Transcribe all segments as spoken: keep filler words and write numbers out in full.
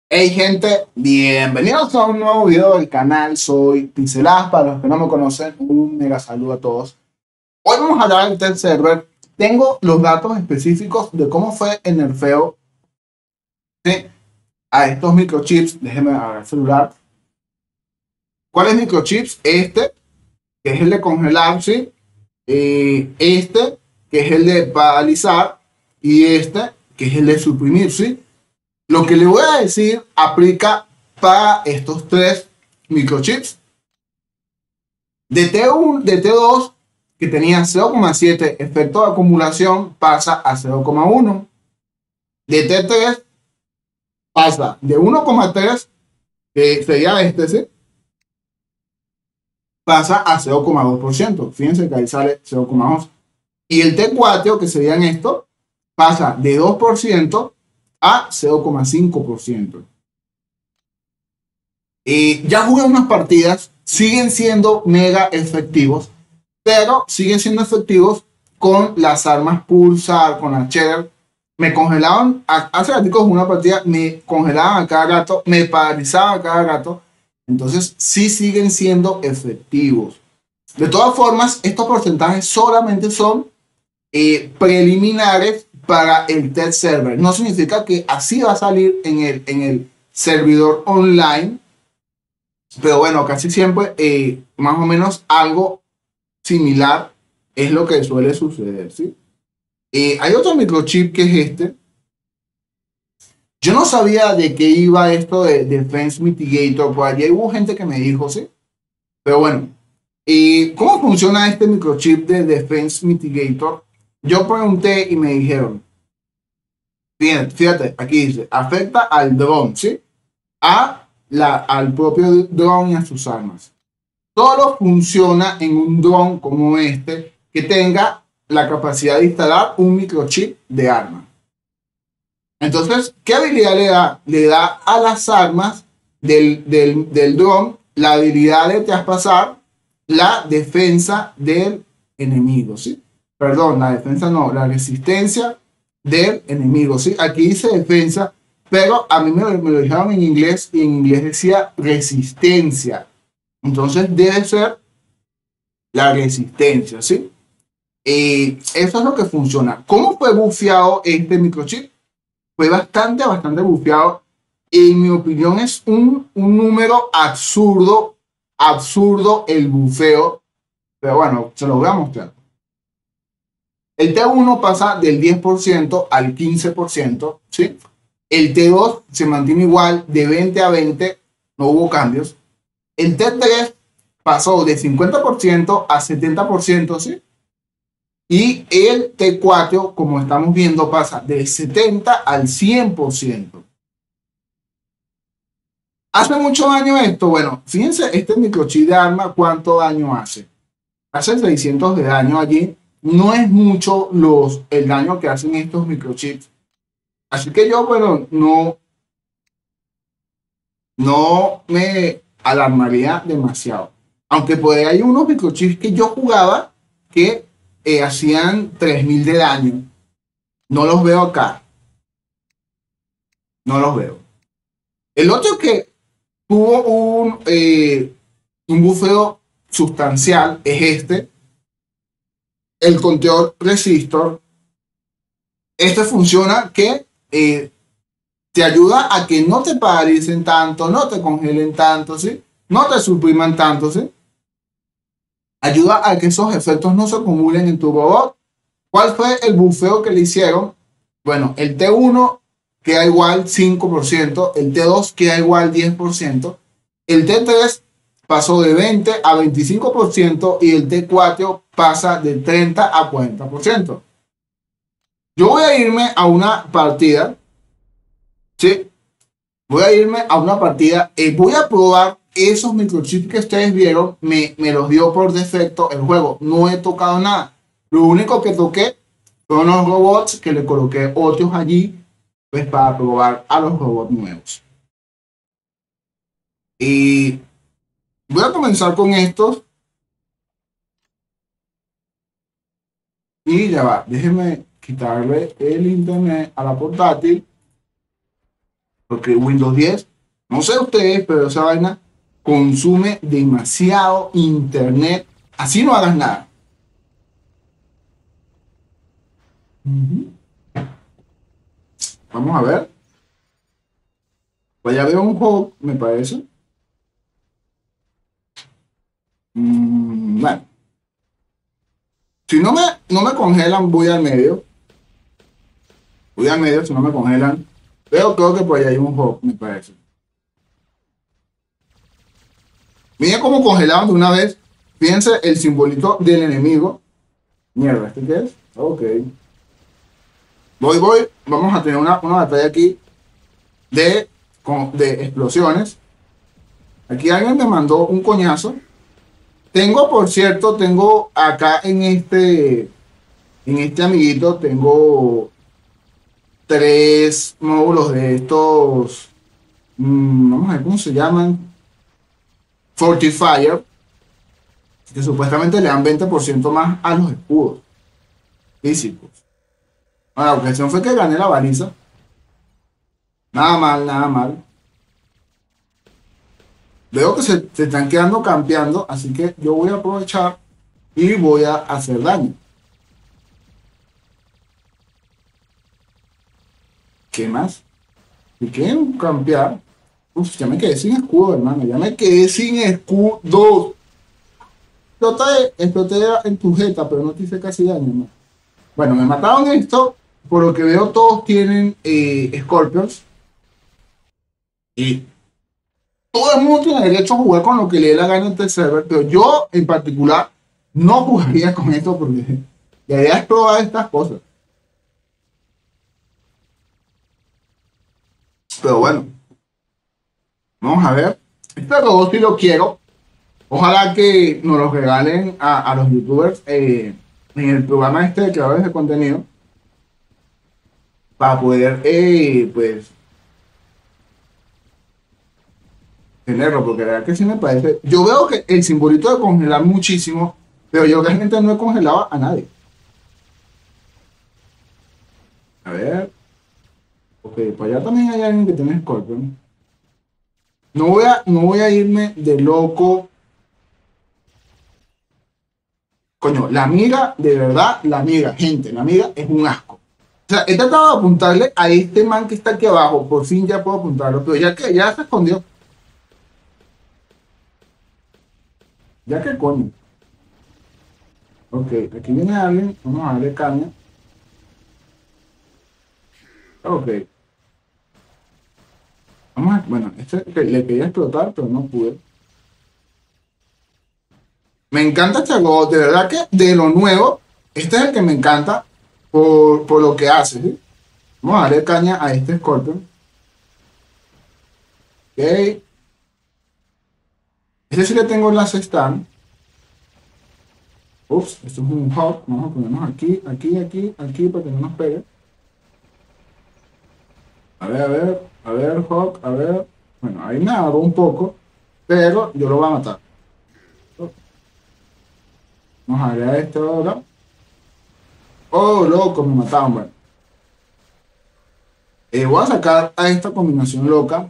Hey gente, bienvenidos a un nuevo video del canal. Soy Pixeladas, para los que no me conocen, un mega saludo a todos. Hoy vamos a hablar del test server. Tengo los datos específicos de cómo fue el nerfeo, ¿sí?, a estos microchips. Déjenme agarrar el celular. ¿Cuáles microchips? Este, que es el de congelar, ¿sí? Eh, este, que es el de paralizar, y este, que es el de suprimir, ¿sí? Lo que le voy a decir aplica para estos tres microchips. De T uno, de T dos, que tenía cero coma siete efecto de acumulación, pasa a cero coma uno. De T tres pasa de uno coma tres, que sería este, ¿sí?, pasa a cero coma dos por ciento. Fíjense que ahí sale cero coma dos. Y el T cuatro, que serían esto, pasa de dos por ciento a cero coma cinco por ciento. Eh, ya jugué unas partidas, siguen siendo mega efectivos, pero siguen siendo efectivos con las armas Pulsar, con la Cheddar. Me congelaban, hace ratito en una partida, me congelaban a cada rato, me paralizaban a cada rato. Entonces sí siguen siendo efectivos. De todas formas, estos porcentajes solamente son eh, preliminares para el test server. No significa que así va a salir en el, en el servidor online, pero bueno, casi siempre eh, más o menos algo similar es lo que suele suceder, ¿sí? Eh, hay otro microchip que es este. Yo no sabía de qué iba esto de Defense Mitigator, por allí hubo gente que me dijo, ¿sí? Pero bueno, eh, ¿cómo funciona este microchip de Defense Mitigator? Yo pregunté y me dijeron, fíjate, fíjate, aquí dice, afecta al drone, ¿sí? A la, al propio drone y a sus armas. Solo funciona en un dron como este que tenga la capacidad de instalar un microchip de arma. Entonces, ¿qué habilidad le da? Le da a las armas del, del, del dron la habilidad de traspasar la defensa del enemigo, ¿sí? Perdón, la defensa no, la resistencia del enemigo, ¿sí? Aquí dice defensa, pero a mí me, me lo dijeron en inglés y en inglés decía resistencia. Entonces debe ser la resistencia, ¿sí? Eh, eso es lo que funciona. ¿Cómo fue bufeado este microchip? Fue bastante, bastante bufeado. En mi opinión es un, un número absurdo, absurdo el bufeo. Pero bueno, se lo voy a mostrar. El T uno pasa del diez por ciento al quince por ciento, ¿sí? El T dos se mantiene igual de veinte a veinte, no hubo cambios. El T tres pasó de cincuenta por ciento a setenta por ciento, ¿sí? Y el T cuatro, como estamos viendo, pasa del setenta al cien por ciento. ¿Hace mucho daño esto? Bueno, fíjense, este microchip de arma, ¿cuánto daño hace? Hace seiscientos de daño allí. No es mucho los, el daño que hacen estos microchips. Así que yo, bueno, no, no me alarmaría demasiado. Aunque por ahí hay unos microchips que yo jugaba que eh, hacían tres mil de daño. No los veo acá. No los veo. El otro que tuvo un, eh, un bufeo sustancial es este, el control resistor. Este funciona que eh, te ayuda a que no te paralicen tanto, no te congelen tanto, ¿sí? No te supriman tanto, ¿sí? Ayuda a que esos efectos no se acumulen en tu robot. ¿Cuál fue el bufeo que le hicieron? Bueno, el T uno queda igual cinco por ciento, el T dos queda igual diez por ciento, el T tres pasó de veinte a veinticinco por ciento y el T cuatro pasa de treinta a cuarenta por ciento. Yo voy a irme a una partida, ¿sí? Voy a irme a una partida y voy a probar esos microchips que ustedes vieron. Me, me los dio por defecto el juego. No he tocado nada. Lo único que toqué fueron los robots, que le coloqué otros allí, pues para probar a los robots nuevos. Y voy a comenzar con estos. Y ya va, déjenme quitarle el internet a la portátil. Porque Windows diez, no sé ustedes, pero esa vaina consume demasiado internet. Así no hagas nada. Ujú. Vamos a ver. Vaya a ver un juego, me parece. Mm, bueno, si no me, no me congelan, voy al medio. Voy al medio, si no me congelan. Pero creo que por ahí hay un juego, me parece. Miren cómo congelaron de una vez. Fíjense el simbolito del enemigo. Mierda, ¿este qué es? Ok. Voy, voy. Vamos a tener una, una batalla aquí de, con- de explosiones. Aquí alguien me mandó un coñazo. Tengo, por cierto, tengo acá en este, en este amiguito, tengo tres módulos de estos. mm, vamos a ver cómo se llaman. Fortifier, que supuestamente le dan veinte por ciento más a los escudos físicos. Bueno, la cuestión fue que gané la baliza. Nada mal, nada mal. Veo que se, se están quedando campeando, así que yo voy a aprovechar y voy a hacer daño. ¿Qué más? Si quieren campear, uf, ya me quedé sin escudo, hermano. Ya me quedé sin escudo. Exploté, exploté en tu jeta, pero no te hice casi daño, hermano. Bueno, me mataron esto. Por lo que veo, todos tienen eh, Scorpions. Y todo el mundo tiene derecho a jugar con lo que le dé la gana en este server. Pero yo, en particular, no jugaría con esto porque la idea es probar estas cosas. Pero bueno, vamos a ver. Este robot sí lo quiero. Ojalá que nos lo regalen a, a los youtubers eh, en el programa este de creadores de contenido para poder, eh, pues, tenerlo, porque la verdad que sí me parece. Yo veo que el simbolito de congelar muchísimo, pero yo realmente no he congelado a nadie. A ver, ok, para allá también hay alguien que tiene Scorpion. No voy a, no voy a irme de loco. Coño, la amiga, de verdad, la amiga, gente, la amiga es un asco. O sea, he tratado de apuntarle a este man que está aquí abajo. Por fin ya puedo apuntarlo, pero ya que ya se escondió. Ya que coño. Ok, aquí viene alguien. Vamos a darle caña. Ok. Vamos a, bueno, este que le quería explotar, pero no pude. Me encanta este juego, de verdad que de lo nuevo, este es el que me encanta por, por lo que hace, ¿sí? Vamos a darle caña a este Scorpion. Ok. Este sí le tengo las stand. Ups, esto es un hop. Vamos a ponernos aquí, aquí, aquí, aquí para que no nos pegue. A ver, a ver, a ver, Hawk, a ver. Bueno, ahí me agarró un poco, pero yo lo voy a matar. Vamos a ver a este ahora. Oh, loco, me mataron, bueno. Eh, voy a sacar a esta combinación loca.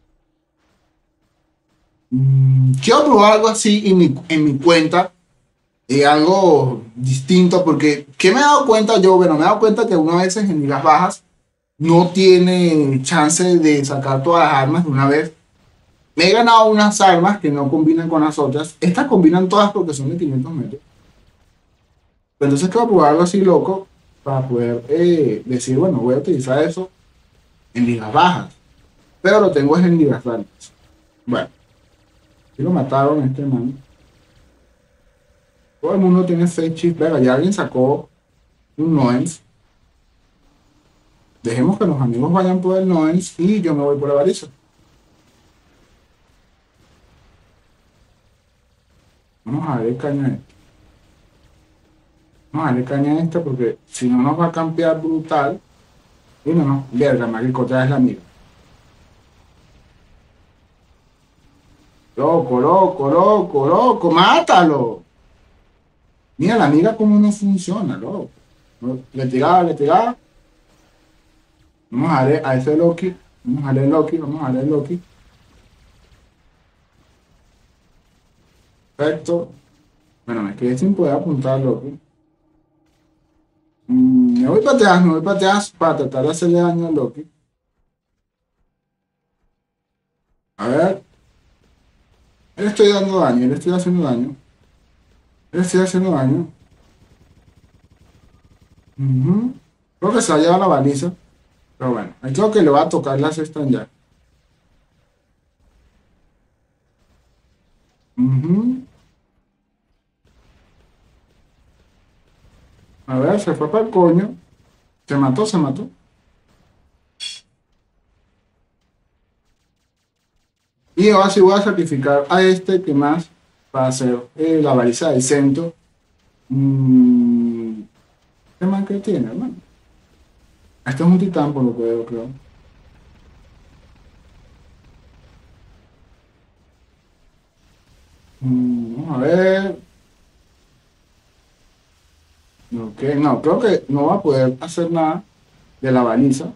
Mm, quiero probar algo así en mi, en mi cuenta. Eh, algo distinto, porque ¿qué me he dado cuenta yo? Bueno, me he dado cuenta que una vez en ligas bajas no tiene chance de sacar todas las armas de una vez. Me he ganado unas armas que no combinan con las otras. Estas combinan todas porque son de quinientos metros. Pero entonces quiero probar algo así loco para poder eh, decir, bueno, voy a utilizar eso en ligas bajas. Pero lo tengo es en ligas altas. Bueno, si lo mataron a este man. Todo el mundo tiene seis chips. Venga, ya alguien sacó un Noens. Dejemos que los amigos vayan por el Noens y yo me voy por la baliza. Vamos a ver caña a esto. Vamos a darle caña a esta porque si no nos va a cambiar brutal. Y no, no, verga, marico, otra vez la mira. Loco, loco, loco, loco, mátalo. Mira la mira cómo no funciona, loco. No, le tiraba, le tiraba. Vamos a ver a ese Loki. Vamos a darle Loki, vamos a darle Loki. Perfecto. Bueno, me quedé sin poder apuntar a Loki. Mm, me voy para atrás, me voy para atrás para tratar de hacerle daño a Loki. A ver. Le estoy dando daño, le estoy haciendo daño. Le estoy haciendo daño. Ujú. Creo que se va a llevar la baliza. Pero bueno, ahí creo que le va a tocar la cesta ya. Ujú. A ver, se fue para el coño. Se mató, se mató. Y ahora sí voy a sacrificar a este que más para hacer eh, la baliza del centro. Mm, ¿Qué más que tiene, hermano? Este es un titán por lo que veo, creo. Mm, vamos a ver. Ok, no, creo que no va a poder hacer nada de la baliza.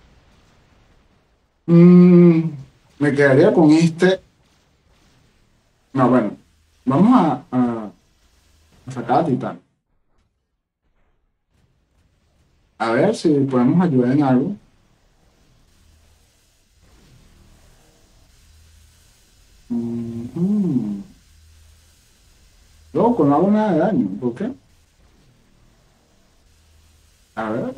Mm, me quedaría con este. No, bueno, vamos a, a- a sacar a Titán. A ver si podemos ayudar en algo. Ujú. Loco, no hago nada de daño. ¿Por qué? A ver.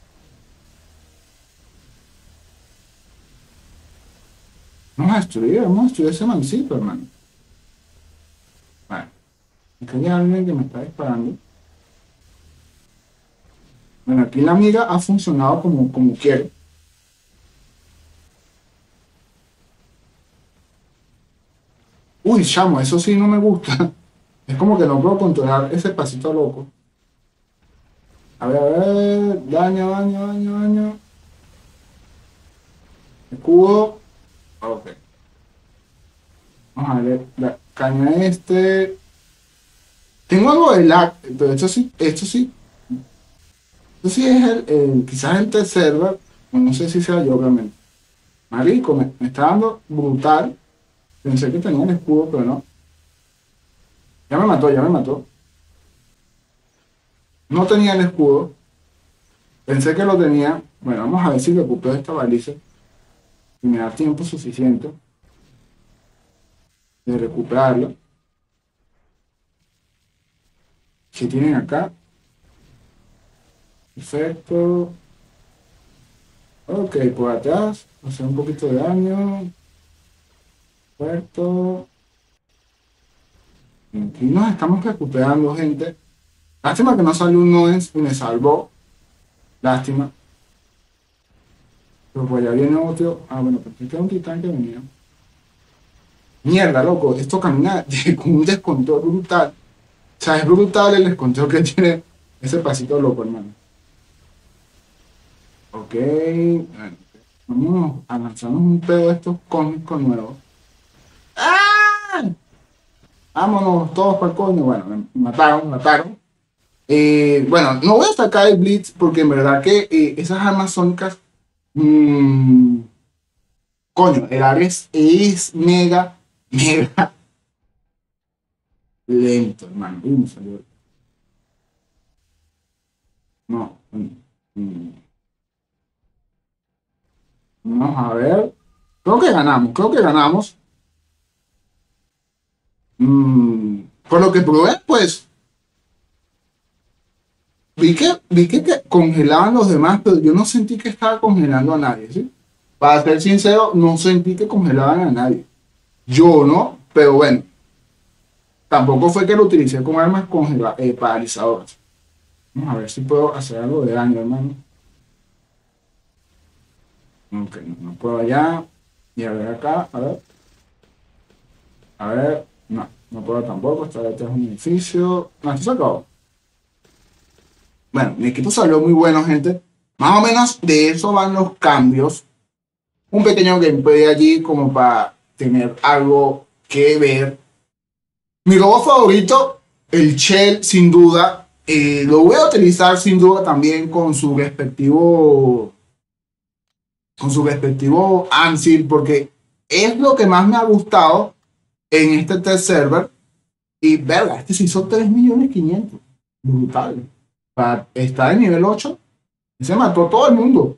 Vamos a destruir, vamos a destruir ese mancito, hermano. Vale. Aquí hay alguien que me está disparando. Bueno, aquí la mira ha funcionado como, como quiere. Uy, chamo, eso sí no me gusta. Es como que no puedo controlar ese pasito loco. A ver, a ver. Daño, daño, daño, daño. Escudo. Ok. Vamos a ver. La caña este. Tengo algo de lag. Pero esto sí, esto sí. Esto sí es el, el- quizás el tercer server. No sé si sea yo realmente. Marico, me, me está dando brutal. Pensé que tenía el escudo, pero no. Ya me mató, ya me mató. No tenía el escudo. Pensé que lo tenía. Bueno, vamos a ver si recupero esta baliza. Y me da tiempo suficiente de recuperarlo. Si tienen acá. Perfecto. Ok, por atrás. Hacer un poquito de daño. Perfecto. Aquí nos estamos recuperando, gente. Lástima que no salió un Noens y me salvó. Lástima. Pero pues ya viene otro. Ah, bueno, porque este es un titán que venía. Mierda, loco. Esto camina de- con un descontrol brutal. O sea, es brutal el descontrol que tiene ese pasito loco, hermano. Ok. Bueno, vamos a lanzarnos un pedo de estos cómicos nuevos. ¡Ah! Vámonos todos para el coño. Bueno, me mataron, me mataron. Eh, bueno, no voy a sacar el Blitz porque en verdad que eh, esas armas sónicas, mm, coño, el Ares es mega, mega lento, hermano. Uy, me salió. No. mm, mm, Vamos a ver. Creo que ganamos, creo que ganamos. Mm, por lo que probé, pues vi que, vi que, que congelaban los demás, pero yo no sentí que estaba congelando a nadie, ¿sí? Para ser sincero, no sentí que congelaban a nadie. Yo no, pero bueno. Tampoco fue que lo utilicé como armas congela- eh, paralizadoras. Vamos a ver si puedo hacer algo de daño, hermano. Ok, no, no puedo allá. Y a ver acá, a ver. A ver. No, no puedo tampoco. Esta vez es un edificio. No, esto se acabó. Bueno, mi equipo salió muy bueno, gente. Más o menos de eso van los cambios. Un pequeño gameplay allí como para tener algo que ver. Mi robot favorito, el Shell, sin duda. Eh, lo voy a utilizar sin duda también con su respectivo, con su respectivo Ansible, porque es lo que más me ha gustado en este test server. Y verga, este se hizo tres millones quinientos mil. Brutal. Para estar en nivel ocho, se mató todo el mundo.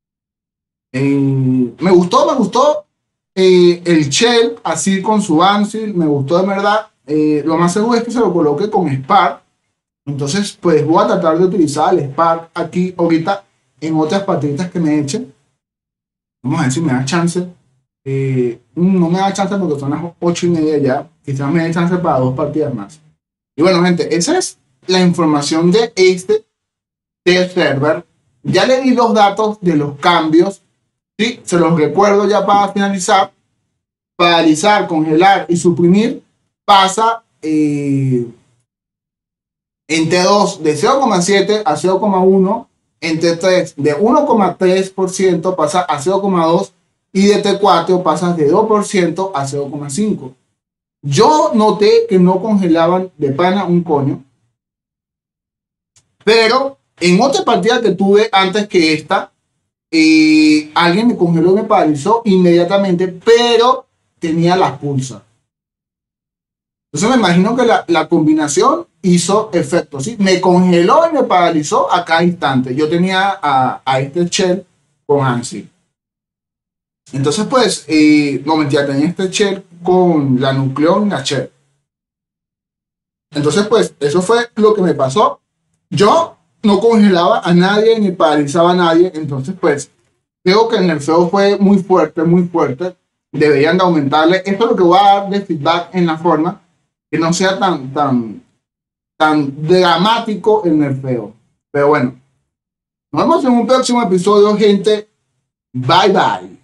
Eh, me gustó, me gustó eh, el Shell así con su Ansible, me gustó de verdad. Eh, lo más seguro es que se lo coloque con Spark. Entonces, pues voy a tratar de utilizar el Spark aquí ahorita en otras partidas que me echen. Vamos a ver si me da chance. Eh, no me da chance porque son las ocho y media ya. Quizás me dé chance para dos partidas más. Y bueno, gente, esa es la información de este test server. Ya le di los datos de los cambios. Sí, se los recuerdo ya para finalizar. Paralizar, congelar y suprimir pasa eh, en T dos de cero coma siete a cero coma uno. En T tres de uno coma tres por ciento pasa a cero coma dos y de T cuatro pasa de dos por ciento a cero coma cinco. Yo noté que no congelaban de pana un coño, pero en otra partida que tuve antes que esta, eh, alguien me congeló y me paralizó inmediatamente, pero tenía las pulsas. Entonces me imagino que la, la combinación hizo efecto, ¿sí? Me congeló y me paralizó a cada instante. Yo tenía a, a este Shell con Ansible. Entonces, pues, eh, no mentira, tenía este Shell con la Nucleon y la Shell. Entonces, pues, eso fue lo que me pasó. Yo no congelaba a nadie ni paralizaba a nadie. Entonces, pues, creo que el nerfeo fue muy fuerte, muy fuerte. Deberían de aumentarle. Esto es lo que voy a dar de feedback en la forma que no sea tan, tan, tan dramático el nerfeo. Pero bueno, nos vemos en un próximo episodio, gente. Bye, bye.